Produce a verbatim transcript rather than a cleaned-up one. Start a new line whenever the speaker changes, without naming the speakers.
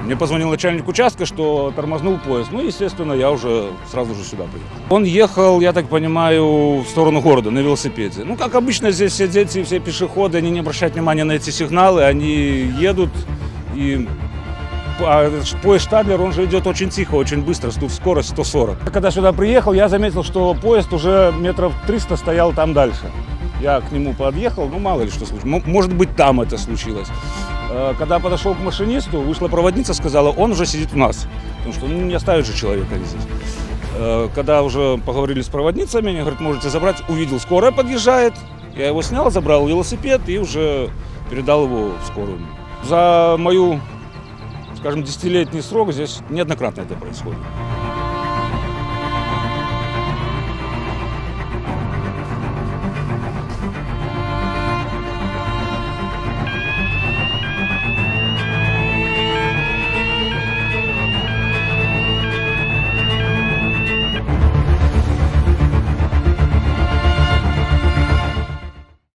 Мне позвонил начальник участка, что тормознул поезд. Ну, естественно, я уже сразу же сюда приехал. Он ехал, я так понимаю, в сторону города на велосипеде. Ну, как обычно, здесь все дети, все пешеходы, они не обращают внимания на эти сигналы, они едут. И поезд Штадлер, он же идет очень тихо, очень быстро, тут скорость сто сорок. Когда сюда приехал, я заметил, что поезд уже метров триста стоял там дальше. Я к нему подъехал, ну мало ли что случилось, может быть там это случилось. Когда подошел к машинисту, вышла проводница, сказала, он уже сидит у нас, потому что ну, не оставит же человека здесь. Когда уже поговорили с проводницами, они говорят, можете забрать, увидел, скорая подъезжает, я его снял, забрал велосипед и уже передал его в скорую. За мою, скажем, десятилетний срок здесь неоднократно это происходит.